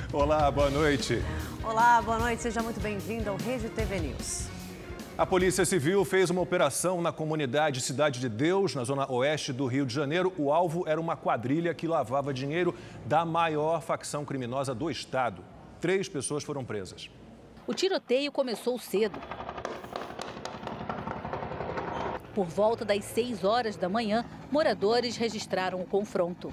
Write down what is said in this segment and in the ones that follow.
Olá, boa noite. Olá, boa noite. Seja muito bem-vindo ao Rede TV News. A Polícia Civil fez uma operação na comunidade Cidade de Deus, na zona oeste do Rio de Janeiro. O alvo era uma quadrilha que lavava dinheiro da maior facção criminosa do estado. 3 pessoas foram presas. O tiroteio começou cedo. Por volta das 6 horas da manhã, moradores registraram o confronto.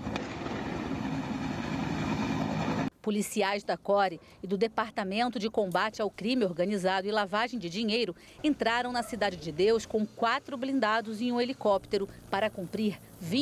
Policiais da CORE e do Departamento de Combate ao Crime Organizado e Lavagem de Dinheiro entraram na Cidade de Deus com 4 blindados e um helicóptero para cumprir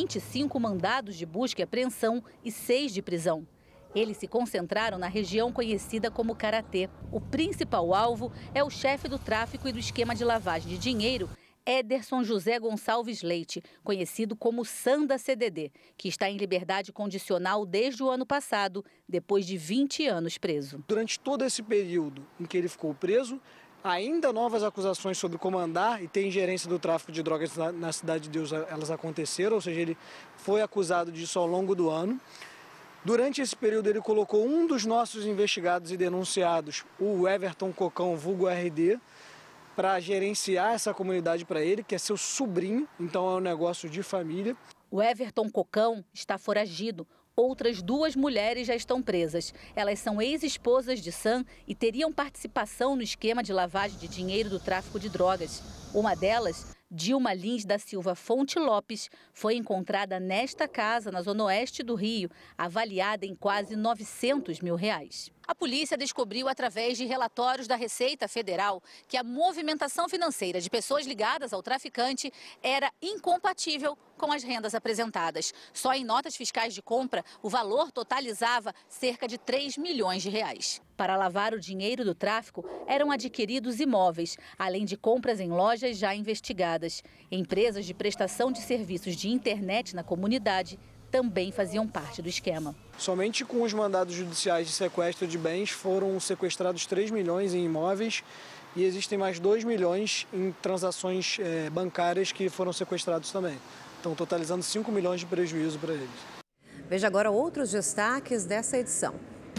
25 mandados de busca e apreensão e 6 de prisão. Eles se concentraram na região conhecida como Karatê. O principal alvo é o chefe do tráfico e do esquema de lavagem de dinheiro, Ederson José Gonçalves Leite, conhecido como Sanda CDD, que está em liberdade condicional desde o ano passado, depois de 20 anos preso. Durante todo esse período em que ele ficou preso, ainda novas acusações sobre comandar e ter ingerência do tráfico de drogas na Cidade de Deus, elas aconteceram, ou seja, ele foi acusado disso ao longo do ano. Durante esse período, ele colocou um dos nossos investigados e denunciados, o Everton Cocão, vulgo RD, para gerenciar essa comunidade para ele, que é seu sobrinho, então é um negócio de família. O Everton Cocão está foragido. Outras 2 mulheres já estão presas. Elas são ex-esposas de Sam e teriam participação no esquema de lavagem de dinheiro do tráfico de drogas. Uma delas, Dilma Lins da Silva Fonte Lopes, foi encontrada nesta casa, na zona oeste do Rio, avaliada em quase R$900 mil. A polícia descobriu, através de relatórios da Receita Federal, que a movimentação financeira de pessoas ligadas ao traficante era incompatível com as rendas apresentadas. Só em notas fiscais de compra, o valor totalizava cerca de R$3 milhões. Para lavar o dinheiro do tráfico, eram adquiridos imóveis, além de compras em lojas já investigadas. Empresas de prestação de serviços de internet na comunidade também faziam parte do esquema. Somente com os mandados judiciais de sequestro de bens foram sequestrados 3 milhões em imóveis e existem mais 2 milhões em transações bancárias que foram sequestrados também. Então, totalizando 5 milhões de prejuízo para eles. Veja agora outros destaques dessa edição.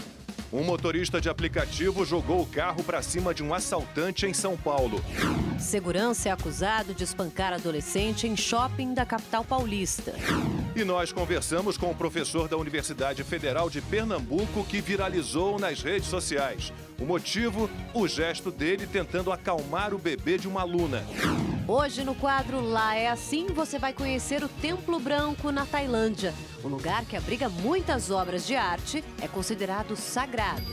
Um motorista de aplicativo jogou o carro para cima de um assaltante em São Paulo. Segurança é acusado de espancar adolescente em shopping da capital paulista. E nós conversamos com o professor da Universidade Federal de Pernambuco que viralizou nas redes sociais. O motivo, o gesto dele tentando acalmar o bebê de uma aluna. Hoje no quadro Lá é Assim, você vai conhecer o Templo Branco na Tailândia. O lugar que abriga muitas obras de arte é considerado sagrado.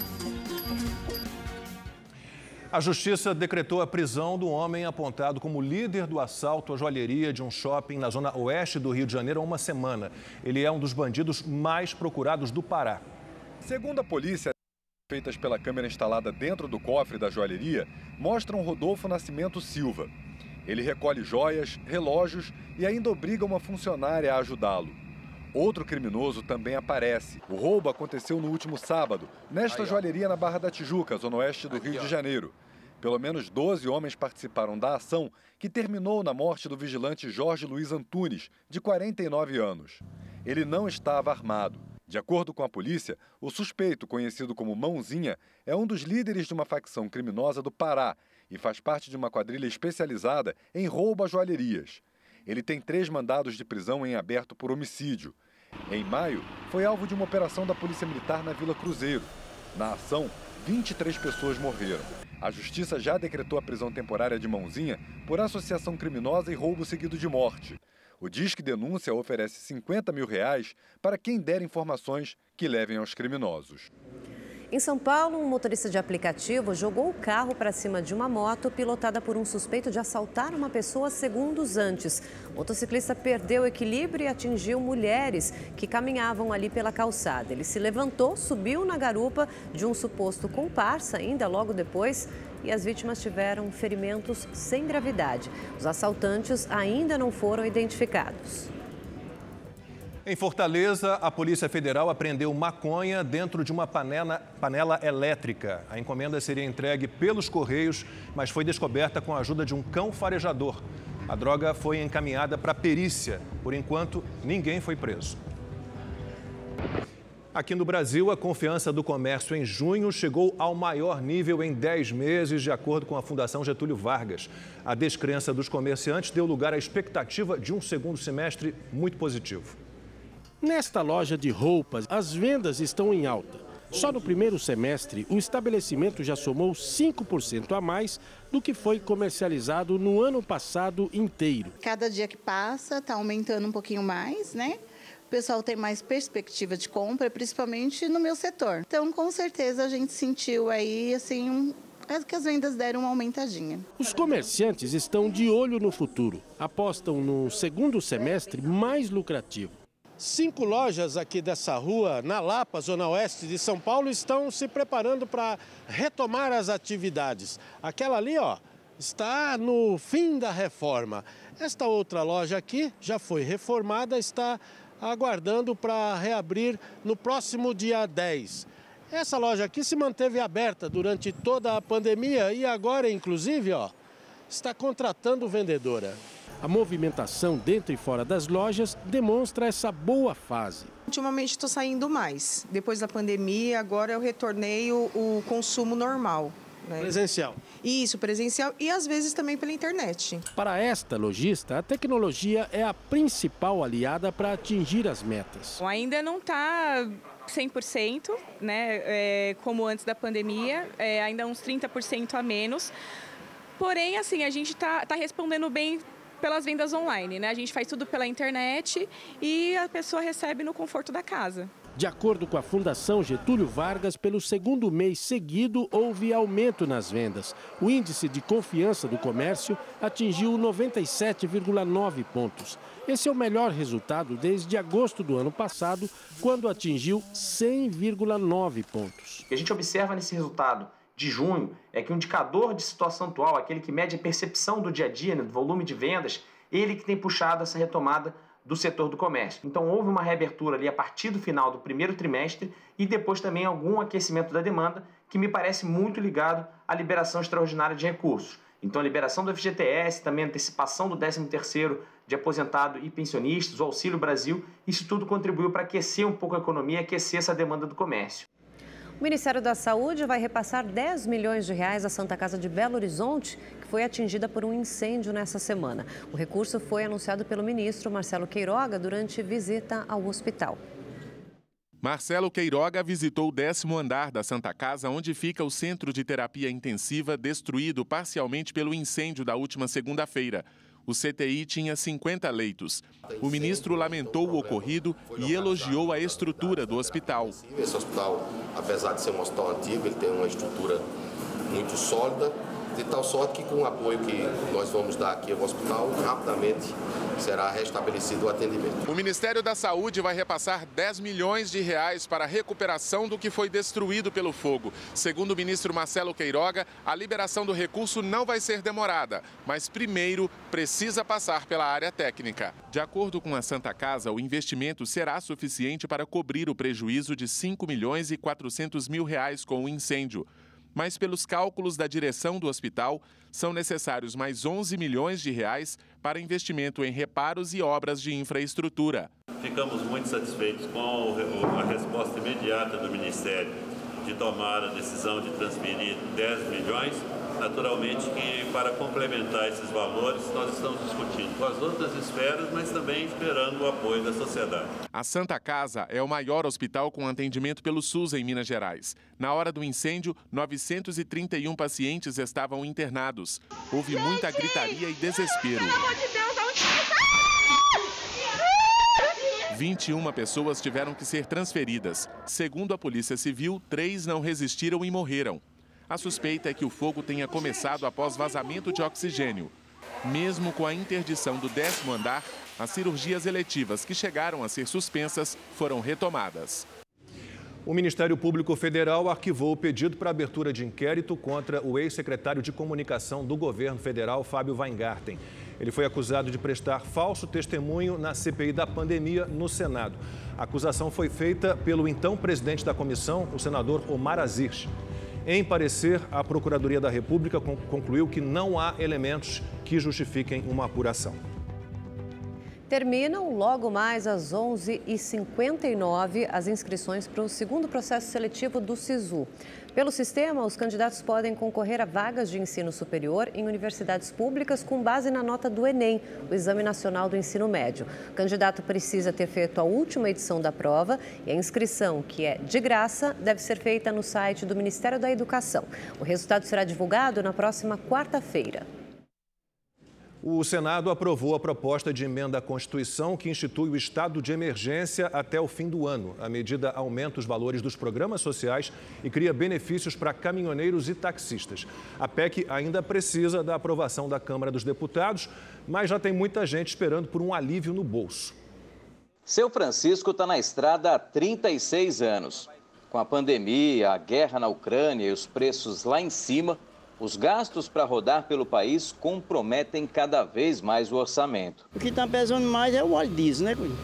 A Justiça decretou a prisão do homem apontado como líder do assalto à joalheria de um shopping na zona oeste do Rio de Janeiro há uma semana. Ele é um dos bandidos mais procurados do Pará. Segundo a polícia, feitas pela câmera instalada dentro do cofre da joalheria, mostram Rodolfo Nascimento Silva. Ele recolhe joias, relógios e ainda obriga uma funcionária a ajudá-lo. Outro criminoso também aparece. O roubo aconteceu no último sábado, nesta joalheria na Barra da Tijuca, zona oeste do Rio de Janeiro. Pelo menos 12 homens participaram da ação, que terminou na morte do vigilante Jorge Luiz Antunes, de 49 anos. Ele não estava armado. De acordo com a polícia, o suspeito, conhecido como Mãozinha, é um dos líderes de uma facção criminosa do Pará e faz parte de uma quadrilha especializada em roubo a joalherias. Ele tem 3 mandados de prisão em aberto por homicídio. Em maio, foi alvo de uma operação da Polícia Militar na Vila Cruzeiro. Na ação, 23 pessoas morreram. A Justiça já decretou a prisão temporária de Mãozinha por associação criminosa e roubo seguido de morte. O Disque Denúncia oferece R$50 mil para quem der informações que levem aos criminosos. Em São Paulo, um motorista de aplicativo jogou o carro para cima de uma moto pilotada por um suspeito de assaltar uma pessoa segundos antes. O motociclista perdeu o equilíbrio e atingiu mulheres que caminhavam ali pela calçada. Ele se levantou, subiu na garupa de um suposto comparsa ainda logo depois e as vítimas tiveram ferimentos sem gravidade. Os assaltantes ainda não foram identificados. Em Fortaleza, a Polícia Federal apreendeu maconha dentro de uma panela elétrica. A encomenda seria entregue pelos Correios, mas foi descoberta com a ajuda de um cão farejador. A droga foi encaminhada para perícia. Por enquanto, ninguém foi preso. Aqui no Brasil, a confiança do comércio em junho chegou ao maior nível em 10 meses, de acordo com a Fundação Getúlio Vargas. A descrença dos comerciantes deu lugar à expectativa de um segundo semestre muito positivo. Nesta loja de roupas, as vendas estão em alta. Só no primeiro semestre, o estabelecimento já somou 5% a mais do que foi comercializado no ano passado inteiro. Cada dia que passa está aumentando um pouquinho mais, né? O pessoal tem mais perspectiva de compra, principalmente no meu setor. Então, com certeza, a gente sentiu aí, assim, que as vendas deram uma aumentadinha. Os comerciantes estão de olho no futuro. Apostam no segundo semestre mais lucrativo. 5 lojas aqui dessa rua, na Lapa, zona oeste de São Paulo, estão se preparando para retomar as atividades. Aquela ali, ó, está no fim da reforma. Esta outra loja aqui já foi reformada, está aguardando para reabrir no próximo dia 10. Essa loja aqui se manteve aberta durante toda a pandemia e agora, inclusive, ó, está contratando vendedora. A movimentação dentro e fora das lojas demonstra essa boa fase. Ultimamente estou saindo mais. Depois da pandemia, agora eu retornei o consumo normal. Né? Presencial. Isso, presencial e às vezes também pela internet. Para esta lojista, a tecnologia é a principal aliada para atingir as metas. Ainda não está 100%, né, como antes da pandemia, ainda uns 30% a menos. Porém, assim, a gente está respondendo bem pelas vendas online, né? A gente faz tudo pela internet e a pessoa recebe no conforto da casa. De acordo com a Fundação Getúlio Vargas, pelo segundo mês seguido houve aumento nas vendas. O índice de confiança do comércio atingiu 97,9 pontos. Esse é o melhor resultado desde agosto do ano passado, quando atingiu 100,9 pontos. O que a gente observa nesse resultado de junho é que o indicador de situação atual, aquele que mede a percepção do dia a dia, né, do volume de vendas, ele que tem puxado essa retomada do setor do comércio. Então houve uma reabertura ali a partir do final do primeiro trimestre e depois também algum aquecimento da demanda que me parece muito ligado à liberação extraordinária de recursos. Então a liberação do FGTS, também a antecipação do 13º de aposentado e pensionistas, o Auxílio Brasil, isso tudo contribuiu para aquecer um pouco a economia e aquecer essa demanda do comércio. O Ministério da Saúde vai repassar 10 milhões de reais à Santa Casa de Belo Horizonte, que foi atingida por um incêndio nessa semana. O recurso foi anunciado pelo ministro Marcelo Queiroga durante visita ao hospital. Marcelo Queiroga visitou o 10º andar da Santa Casa, onde fica o centro de terapia intensiva destruído parcialmente pelo incêndio da última segunda-feira. O CTI tinha 50 leitos. O ministro lamentou o ocorrido e elogiou a estrutura do hospital. Esse hospital, apesar de ser um hospital antigo, ele tem uma estrutura muito sólida, de tal sorte que com o apoio que nós vamos dar aqui ao hospital, rapidamente será restabelecido o atendimento. O Ministério da Saúde vai repassar 10 milhões de reais para a recuperação do que foi destruído pelo fogo. Segundo o ministro Marcelo Queiroga, a liberação do recurso não vai ser demorada, mas primeiro precisa passar pela área técnica. De acordo com a Santa Casa, o investimento será suficiente para cobrir o prejuízo de 5 milhões e 400 mil reais com o incêndio. Mas pelos cálculos da direção do hospital, são necessários mais 11 milhões de reais para investimento em reparos e obras de infraestrutura. Ficamos muito satisfeitos com a resposta imediata do Ministério de tomar a decisão de transferir 10 milhões. Naturalmente que para complementar esses valores nós estamos discutindo com as outras esferas, mas também esperando o apoio da sociedade. A Santa Casa é o maior hospital com atendimento pelo SUS em Minas Gerais. Na hora do incêndio, 931 pacientes estavam internados. Houve muita gritaria e desespero. 21 pessoas tiveram que ser transferidas. Segundo a Polícia Civil, 3 não resistiram e morreram. A suspeita é que o fogo tenha começado após vazamento de oxigênio. Mesmo com a interdição do 10º andar, as cirurgias eletivas que chegaram a ser suspensas foram retomadas. O Ministério Público Federal arquivou o pedido para abertura de inquérito contra o ex-secretário de Comunicação do governo federal, Fábio Weingarten. Ele foi acusado de prestar falso testemunho na CPI da pandemia no Senado. A acusação foi feita pelo então presidente da comissão, o senador Omar Aziz. Em parecer, a Procuradoria da República concluiu que não há elementos que justifiquem uma apuração. Terminam logo mais às 11h59 as inscrições para o segundo processo seletivo do SISU. Pelo sistema, os candidatos podem concorrer a vagas de ensino superior em universidades públicas com base na nota do Enem, o Exame Nacional do Ensino Médio. O candidato precisa ter feito a última edição da prova e a inscrição, que é de graça, deve ser feita no site do Ministério da Educação. O resultado será divulgado na próxima quarta-feira. O Senado aprovou a proposta de emenda à Constituição que institui o estado de emergência até o fim do ano. A medida aumenta os valores dos programas sociais e cria benefícios para caminhoneiros e taxistas. A PEC ainda precisa da aprovação da Câmara dos Deputados, mas já tem muita gente esperando por um alívio no bolso. Seu Francisco está na estrada há 36 anos. Com a pandemia, a guerra na Ucrânia e os preços lá em cima, os gastos para rodar pelo país comprometem cada vez mais o orçamento. O que está pesando mais é o óleo diesel, né, Cunha?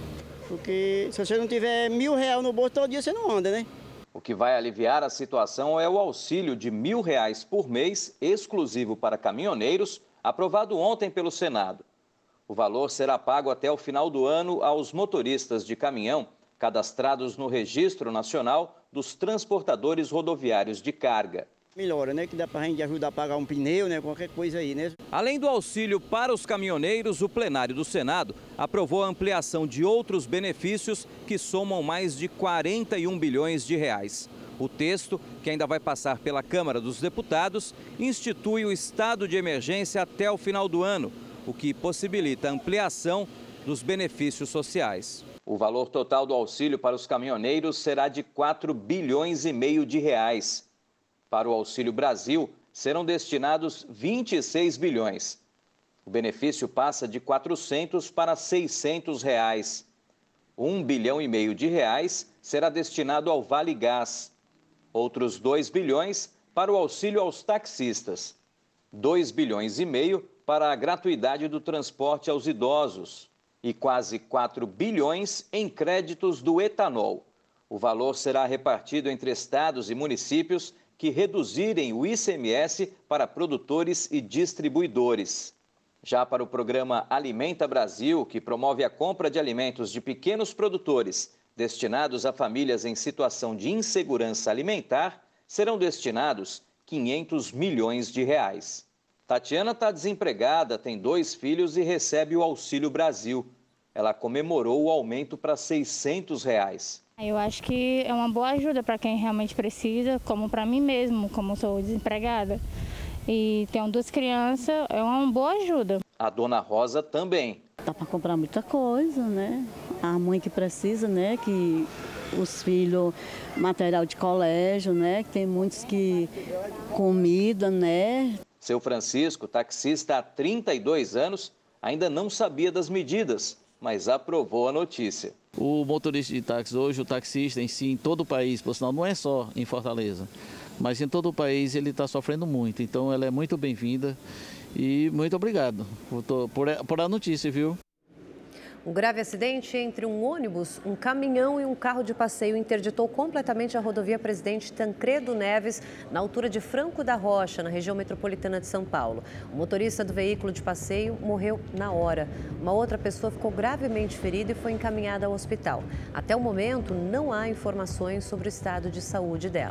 Porque se você não tiver R$1.000 no bolso, todo dia você não anda, né? O que vai aliviar a situação é o auxílio de R$1.000 por mês, exclusivo para caminhoneiros, aprovado ontem pelo Senado. O valor será pago até o final do ano aos motoristas de caminhão cadastrados no Registro Nacional dos Transportadores Rodoviários de Carga. Melhora, né? Que dá pra gente ajudar a pagar um pneu, né? Qualquer coisa aí, né? Além do auxílio para os caminhoneiros, o plenário do Senado aprovou a ampliação de outros benefícios que somam mais de 41 bilhões de reais. O texto, que ainda vai passar pela Câmara dos Deputados, institui o estado de emergência até o final do ano, o que possibilita a ampliação dos benefícios sociais. O valor total do auxílio para os caminhoneiros será de 4 bilhões e meio de reais. Para o Auxílio Brasil, serão destinados 26 bilhões. O benefício passa de R$ 400 para R$ 600. R$ 1,5 bilhão de reais será destinado ao Vale Gás. Outros 2 bilhões para o auxílio aos taxistas. 2,5 bilhões para a gratuidade do transporte aos idosos. E quase 4 bilhões em créditos do etanol. O valor será repartido entre estados e municípios que reduzirem o ICMS para produtores e distribuidores. Já para o programa Alimenta Brasil, que promove a compra de alimentos de pequenos produtores destinados a famílias em situação de insegurança alimentar, serão destinados 500 milhões de reais. Tatiana está desempregada, tem 2 filhos e recebe o Auxílio Brasil. Ela comemorou o aumento para R$ 600. Eu acho que é uma boa ajuda para quem realmente precisa, como para mim mesmo, como sou desempregada. E tenho 2 crianças, é uma boa ajuda. A dona Rosa também. Dá para comprar muita coisa, né? A mãe que precisa, né? Que os filhos, material de colégio, né? Tem muitos que comida, né? Seu Francisco, taxista há 32 anos, ainda não sabia das medidas, mas aprovou a notícia. O motorista de táxi hoje, o taxista em si, em todo o país, por sinal, não é só em Fortaleza, mas em todo o país ele está sofrendo muito. Então ela é muito bem-vinda e muito obrigado por a notícia, viu? Um grave acidente entre um ônibus, um caminhão e um carro de passeio interditou completamente a rodovia Presidente Tancredo Neves, na altura de Franco da Rocha, na região metropolitana de São Paulo. O motorista do veículo de passeio morreu na hora. Uma outra pessoa ficou gravemente ferida e foi encaminhada ao hospital. Até o momento, não há informações sobre o estado de saúde dela.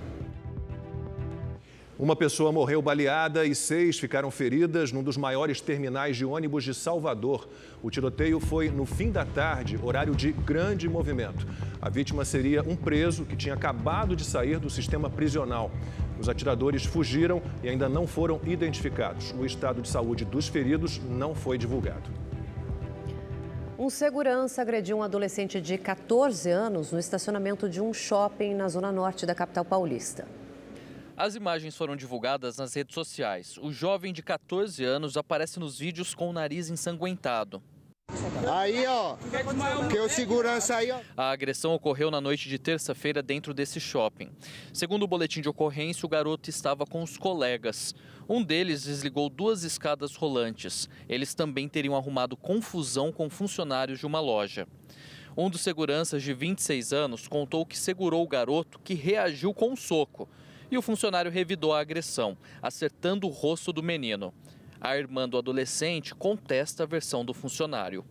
Uma pessoa morreu baleada e 6 ficaram feridas num dos maiores terminais de ônibus de Salvador. O tiroteio foi no fim da tarde, horário de grande movimento. A vítima seria um preso que tinha acabado de sair do sistema prisional. Os atiradores fugiram e ainda não foram identificados. O estado de saúde dos feridos não foi divulgado. Um segurança agrediu um adolescente de 14 anos no estacionamento de um shopping na zona norte da capital paulista. As imagens foram divulgadas nas redes sociais. O jovem de 14 anos aparece nos vídeos com o nariz ensanguentado. Aí, ó, que o segurança aí, ó. A agressão ocorreu na noite de terça-feira dentro desse shopping. Segundo o boletim de ocorrência, o garoto estava com os colegas. Um deles desligou 2 escadas rolantes. Eles também teriam arrumado confusão com funcionários de uma loja. Um dos seguranças, de 26 anos, contou que segurou o garoto, que reagiu com um soco. E o funcionário revidou a agressão, acertando o rosto do menino. A irmã do adolescente contesta a versão do funcionário.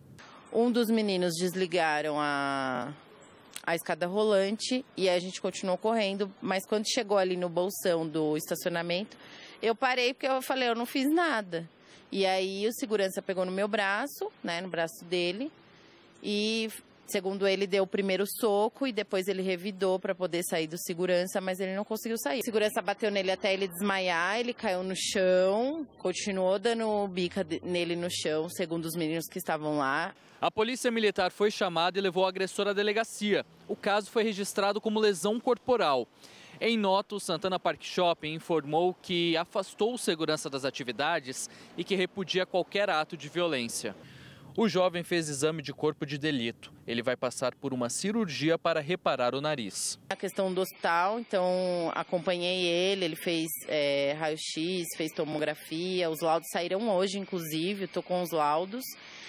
Um dos meninos desligaram a escada rolante e a gente continuou correndo, mas quando chegou ali no bolsão do estacionamento, eu parei porque eu falei, eu não fiz nada. E aí o segurança pegou no meu braço, né, no braço dele, e segundo ele deu o primeiro soco e depois ele revidou para poder sair do segurança, mas ele não conseguiu sair. O segurança bateu nele até ele desmaiar, ele caiu no chão, continuou dando bica nele no chão, segundo os meninos que estavam lá. A polícia militar foi chamada e levou o agressor à delegacia. O caso foi registrado como lesão corporal. Em nota, o Santana Park Shopping informou que afastou o segurança das atividades e que repudia qualquer ato de violência. O jovem fez exame de corpo de delito. Ele vai passar por uma cirurgia para reparar o nariz. A questão do hospital, então acompanhei ele fez raio-x, fez tomografia, os laudos saíram hoje, inclusive, estou com os laudos.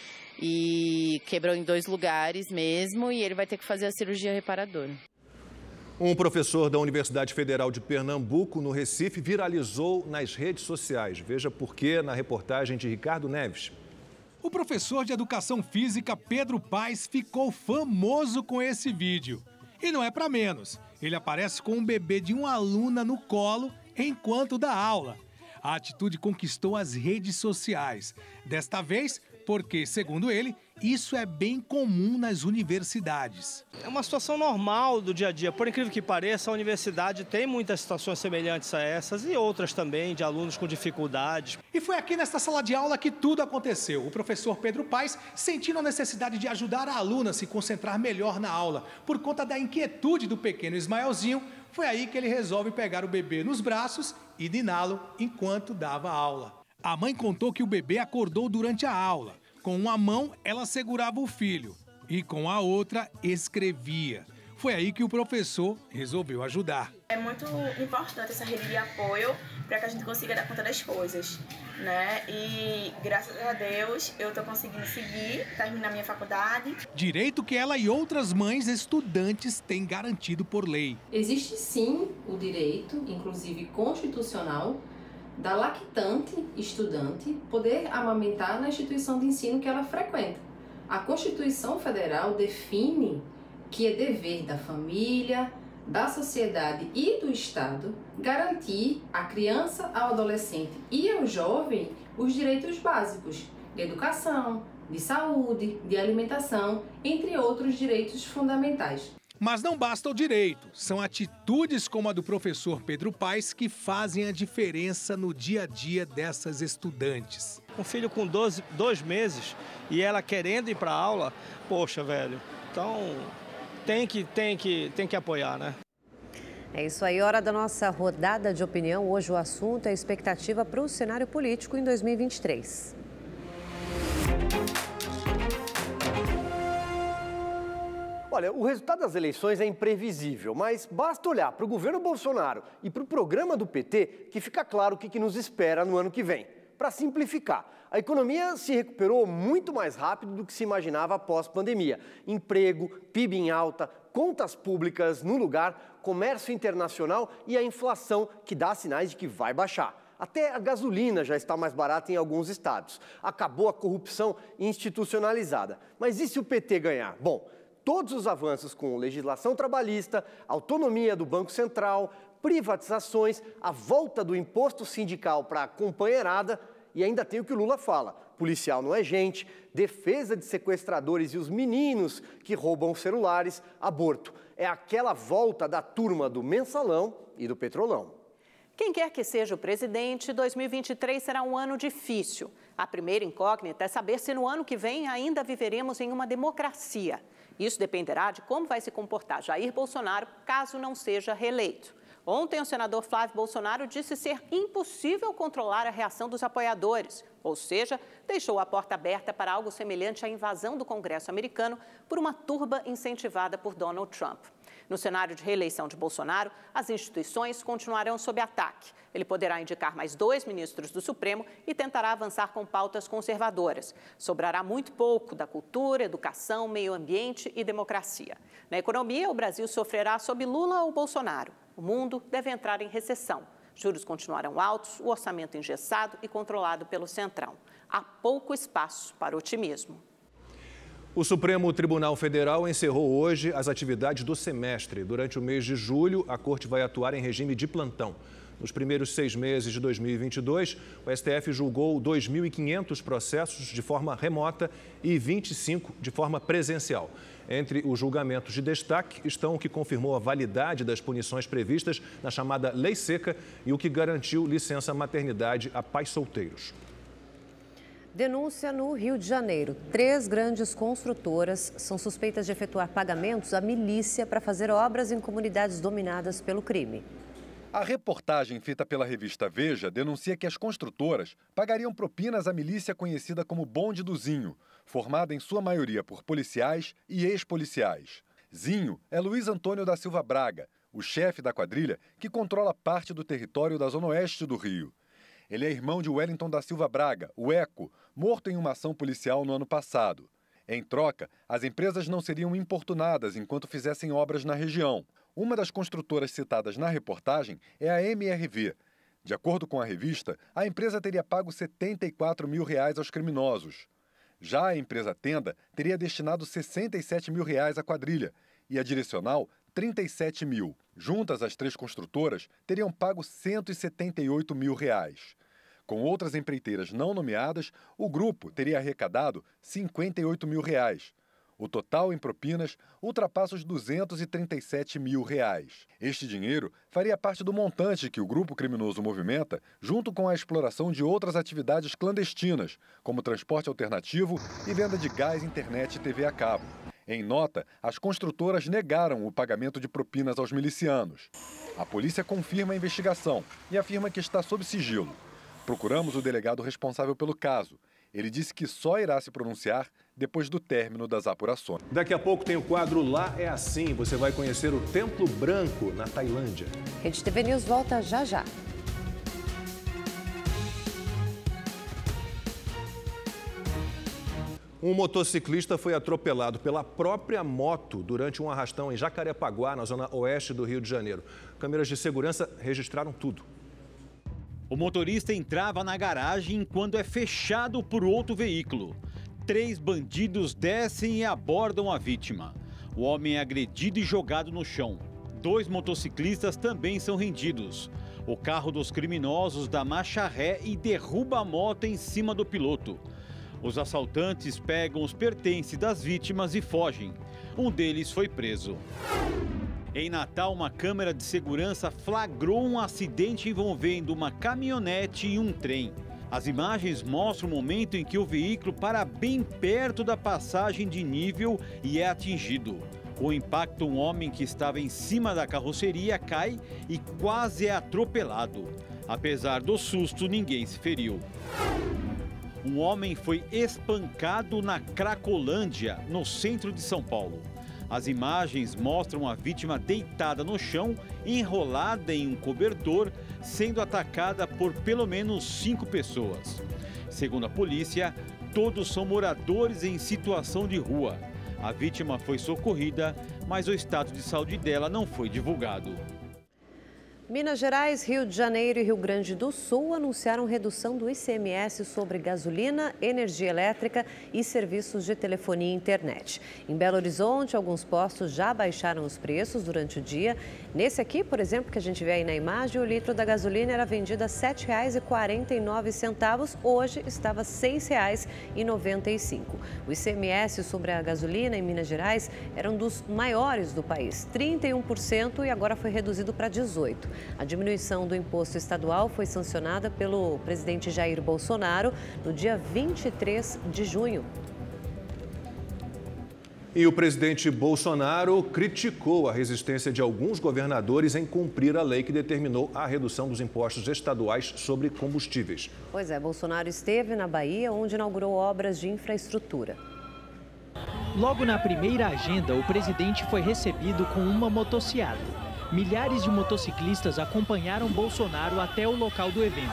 E quebrou em 2 lugares mesmo e ele vai ter que fazer a cirurgia reparadora. Um professor da Universidade Federal de Pernambuco, no Recife, viralizou nas redes sociais. Veja por quê na reportagem de Ricardo Neves. O professor de Educação Física, Pedro Paes, ficou famoso com esse vídeo. E não é para menos. Ele aparece com um bebê de uma aluna no colo enquanto dá aula. A atitude conquistou as redes sociais. Desta vez, porque, segundo ele, isso é bem comum nas universidades. É uma situação normal do dia a dia. Por incrível que pareça, a universidade tem muitas situações semelhantes a essas e outras também, de alunos com dificuldades. E foi aqui nesta sala de aula que tudo aconteceu. O professor Pedro Paes, sentindo a necessidade de ajudar a aluna a se concentrar melhor na aula, por conta da inquietude do pequeno Ismaelzinho, foi aí que ele resolve pegar o bebê nos braços e niná-lo enquanto dava aula. A mãe contou que o bebê acordou durante a aula. Com uma mão, ela segurava o filho e com a outra, escrevia. Foi aí que o professor resolveu ajudar. É muito importante essa rede de apoio para que a gente consiga dar conta das coisas, né? E graças a Deus eu estou conseguindo seguir, terminar minha faculdade. Direito que ela e outras mães estudantes têm garantido por lei. Existe sim o direito, inclusive constitucional, da lactante estudante poder amamentar na instituição de ensino que ela frequenta. A Constituição Federal define que é dever da família, da sociedade e do Estado garantir à criança, ao adolescente e ao jovem os direitos básicos de educação, de saúde, de alimentação, entre outros direitos fundamentais. Mas não basta o direito, são atitudes como a do professor Pedro Paes que fazem a diferença no dia a dia dessas estudantes. Um filho com 2 meses e ela querendo ir para a aula, poxa, velho, então tem que apoiar, né? É isso aí, hora da nossa rodada de opinião. Hoje o assunto é a expectativa para o cenário político em 2023. Olha, o resultado das eleições é imprevisível, mas basta olhar para o governo Bolsonaro e para o programa do PT que fica claro o que nos espera no ano que vem. Para simplificar, a economia se recuperou muito mais rápido do que se imaginava após pandemia. Emprego, PIB em alta, contas públicas no lugar, comércio internacional e a inflação que dá sinais de que vai baixar. Até a gasolina já está mais barata em alguns estados. Acabou a corrupção institucionalizada. Mas e se o PT ganhar? Bom, todos os avanços com legislação trabalhista, autonomia do Banco Central, privatizações, a volta do imposto sindical para a companheirada e ainda tem o que o Lula fala. Policial não é gente, defesa de sequestradores e os meninos que roubam celulares, aborto. É aquela volta da turma do mensalão e do petrolão. Quem quer que seja o presidente, 2023 será um ano difícil. A primeira incógnita é saber se no ano que vem ainda viveremos em uma democracia. Isso dependerá de como vai se comportar Jair Bolsonaro caso não seja reeleito. Ontem, o senador Flávio Bolsonaro disse ser impossível controlar a reação dos apoiadores, ou seja, deixou a porta aberta para algo semelhante à invasão do Congresso americano por uma turba incentivada por Donald Trump. No cenário de reeleição de Bolsonaro, as instituições continuarão sob ataque. Ele poderá indicar mais 2 ministros do Supremo e tentará avançar com pautas conservadoras. Sobrará muito pouco da cultura, educação, meio ambiente e democracia. Na economia, o Brasil sofrerá sob Lula ou Bolsonaro. O mundo deve entrar em recessão. Juros continuarão altos, o orçamento engessado e controlado pelo Centrão. Há pouco espaço para otimismo. O Supremo Tribunal Federal encerrou hoje as atividades do semestre. Durante o mês de julho, a Corte vai atuar em regime de plantão. Nos primeiros 6 meses de 2022, o STF julgou 2.500 processos de forma remota e 25 de forma presencial. Entre os julgamentos de destaque estão o que confirmou a validade das punições previstas na chamada Lei Seca e o que garantiu licença maternidade a pais solteiros. Denúncia no Rio de Janeiro. 3 grandes construtoras são suspeitas de efetuar pagamentos à milícia para fazer obras em comunidades dominadas pelo crime. A reportagem feita pela revista Veja denuncia que as construtoras pagariam propinas à milícia conhecida como Bonde do Zinho, formada em sua maioria por policiais e ex-policiais. Zinho é Luiz Antônio da Silva Braga, o chefe da quadrilha que controla parte do território da zona oeste do Rio. Ele é irmão de Wellington da Silva Braga, o Eco, morto em uma ação policial no ano passado. Em troca, as empresas não seriam importunadas enquanto fizessem obras na região. Uma das construtoras citadas na reportagem é a MRV. De acordo com a revista, a empresa teria pago R$74 mil aos criminosos. Já a empresa Tenda teria destinado R$67 mil à quadrilha e a Direcional 37 mil. Juntas, as 3 construtoras teriam pago R$178 mil. Com outras empreiteiras não nomeadas, o grupo teria arrecadado R$58 mil. O total em propinas ultrapassa os R$237 mil. Este dinheiro faria parte do montante que o grupo criminoso movimenta junto com a exploração de outras atividades clandestinas, como transporte alternativo e venda de gás, internet e TV a cabo. Em nota, as construtoras negaram o pagamento de propinas aos milicianos. A polícia confirma a investigação e afirma que está sob sigilo. Procuramos o delegado responsável pelo caso. Ele disse que só irá se pronunciar depois do término das apurações. Daqui a pouco tem o quadro Lá é Assim. Você vai conhecer o Templo Branco, na Tailândia. Rede TV News volta já já. Um motociclista foi atropelado pela própria moto durante um arrastão em Jacarepaguá, na zona oeste do Rio de Janeiro. Câmeras de segurança registraram tudo. O motorista entrava na garagem quando é fechado por outro veículo. 3 bandidos descem e abordam a vítima. O homem é agredido e jogado no chão. 2 motociclistas também são rendidos. O carro dos criminosos dá marcha ré e derruba a moto em cima do piloto. Os assaltantes pegam os pertences das vítimas e fogem. Um deles foi preso. Em Natal, uma câmera de segurança flagrou um acidente envolvendo uma caminhonete e um trem. As imagens mostram o momento em que o veículo para bem perto da passagem de nível e é atingido. Com o impacto, um homem que estava em cima da carroceria cai e quase é atropelado. Apesar do susto, ninguém se feriu. Um homem foi espancado na Cracolândia, no centro de São Paulo. As imagens mostram a vítima deitada no chão, enrolada em um cobertor, sendo atacada por pelo menos 5 pessoas. Segundo a polícia, todos são moradores em situação de rua. A vítima foi socorrida, mas o estado de saúde dela não foi divulgado. Minas Gerais, Rio de Janeiro e Rio Grande do Sul anunciaram redução do ICMS sobre gasolina, energia elétrica e serviços de telefonia e internet. Em Belo Horizonte, alguns postos já baixaram os preços durante o dia. Nesse aqui, por exemplo, que a gente vê aí na imagem, o litro da gasolina era vendido a R$ 7,49, hoje estava R$ 6,95. O ICMS sobre a gasolina em Minas Gerais era um dos maiores do país, 31%, e agora foi reduzido para 18%. A diminuição do imposto estadual foi sancionada pelo presidente Jair Bolsonaro no dia 23 de junho. E o presidente Bolsonaro criticou a resistência de alguns governadores em cumprir a lei que determinou a redução dos impostos estaduais sobre combustíveis. Pois é, Bolsonaro esteve na Bahia, onde inaugurou obras de infraestrutura. Logo na primeira agenda, o presidente foi recebido com uma motociata. Milhares de motociclistas acompanharam Bolsonaro até o local do evento.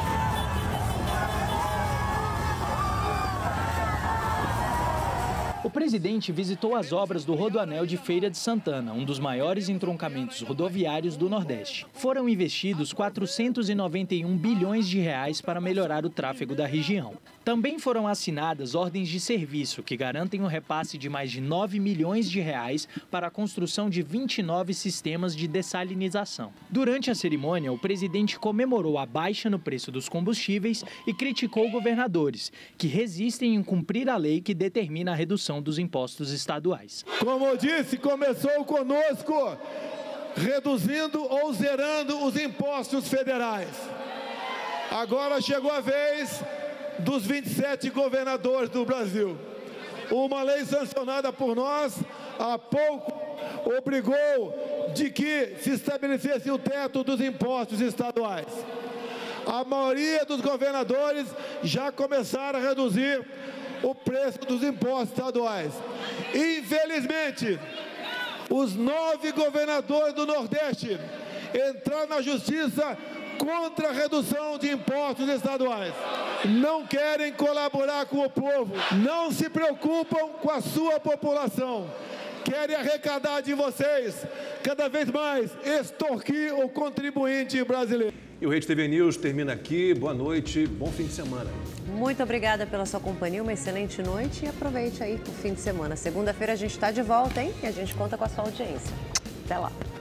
O presidente visitou as obras do Rodoanel de Feira de Santana, um dos maiores entroncamentos rodoviários do Nordeste. Foram investidos 491 bilhões de reais para melhorar o tráfego da região. Também foram assinadas ordens de serviço que garantem o repasse de mais de 9 milhões de reais para a construção de 29 sistemas de dessalinização. Durante a cerimônia, o presidente comemorou a baixa no preço dos combustíveis e criticou governadores, que resistem em cumprir a lei que determina a redução dos impostos estaduais. Como eu disse, começou conosco reduzindo ou zerando os impostos federais. Agora chegou a vez dos 27 governadores do Brasil. Uma lei sancionada por nós há pouco obrigou de que se estabelecesse o teto dos impostos estaduais. A maioria dos governadores já começaram a reduzir o preço dos impostos estaduais. Infelizmente, os 9 governadores do Nordeste entraram na justiça contra a redução de impostos estaduais. Não querem colaborar com o povo, não se preocupam com a sua população. Querem arrecadar de vocês, cada vez mais, extorquir o contribuinte brasileiro. E o Rede TV News termina aqui. Boa noite, bom fim de semana. Muito obrigada pela sua companhia, uma excelente noite e aproveite aí o fim de semana. Segunda-feira a gente está de volta, hein? E a gente conta com a sua audiência. Até lá.